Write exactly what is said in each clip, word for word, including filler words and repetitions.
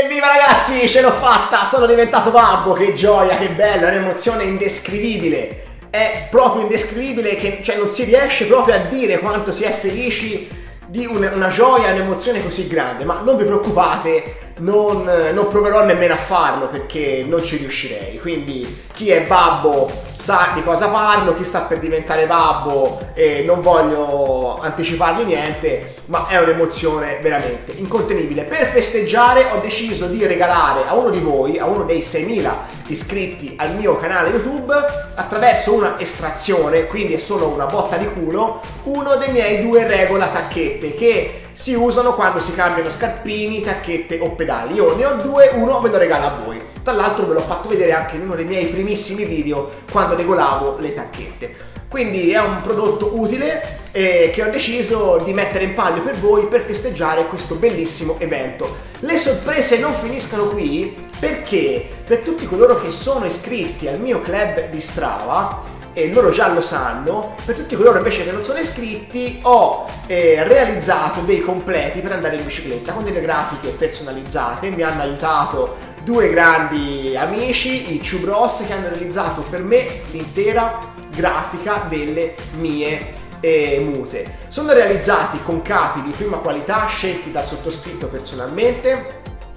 Evviva ragazzi, ce l'ho fatta, sono diventato babbo, che gioia, che bello, è un'emozione indescrivibile, è proprio indescrivibile, che cioè non si riesce proprio a dire quanto si è felici di una, una gioia, un'emozione così grande, ma non vi preoccupate, non, non proverò nemmeno a farlo perché non ci riuscirei, quindi chi è babbo sa di cosa parlo, chi sta per diventare babbo e non voglio anticipargli niente, ma è un'emozione veramente incontenibile. Per festeggiare ho deciso di regalare a uno di voi, a uno dei seimila iscritti al mio canale YouTube, attraverso una estrazione, quindi è solo una botta di culo, uno dei miei due regola tacchette che si usano quando si cambiano scarpini, tacchette o pedali. Io ne ho due, uno ve lo regalo a voi. Tra l'altro ve l'ho fatto vedere anche in uno dei miei primissimi video quando regolavo le tacchette. Quindi è un prodotto utile eh, che ho deciso di mettere in palio per voi per festeggiare questo bellissimo evento. Le sorprese non finiscono qui perché per tutti coloro che sono iscritti al mio club di Strava, e loro già lo sanno, per tutti coloro invece che non sono iscritti ho eh, realizzato dei completi per andare in bicicletta con delle grafiche personalizzate. Mi hanno aiutato due grandi amici, i Chu Bros, che hanno realizzato per me l'intera grafica delle mie eh, mute. Sono realizzati con capi di prima qualità scelti dal sottoscritto personalmente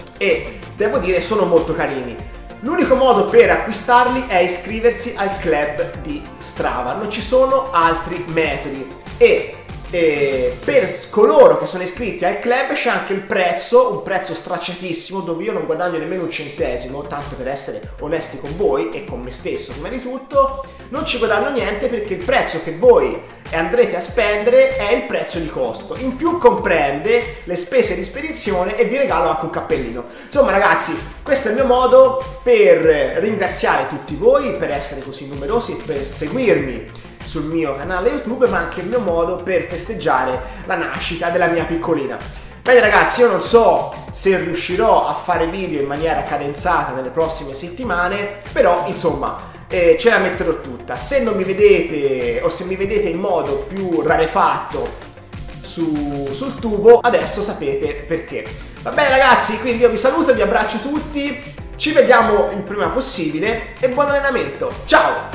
e devo dire sono molto carini. L'unico modo per acquistarli è iscriversi al club di Strava, non ci sono altri metodi e eh, per coloro che sono iscritti al club c'è anche il prezzo, un prezzo stracciatissimo dove io non guadagno nemmeno un centesimo, tanto per essere onesti con voi e con me stesso prima di tutto, non ci guadagno niente perché il prezzo che voi andrete a spendere è il prezzo di costo, in più comprende le spese di spedizione e vi regalo anche un cappellino. Insomma ragazzi, questo è il mio modo per ringraziare tutti voi per essere così numerosi, per seguirmi sul mio canale YouTube, ma anche il mio modo per festeggiare la nascita della mia piccolina. Bene ragazzi, io non so se riuscirò a fare video in maniera cadenzata nelle prossime settimane, però insomma Eh, ce la metterò tutta. Se non mi vedete o se mi vedete in modo più rarefatto su, sul tubo, adesso sapete perché. Va bene ragazzi, quindi io vi saluto, vi abbraccio tutti, ci vediamo il prima possibile e buon allenamento. Ciao!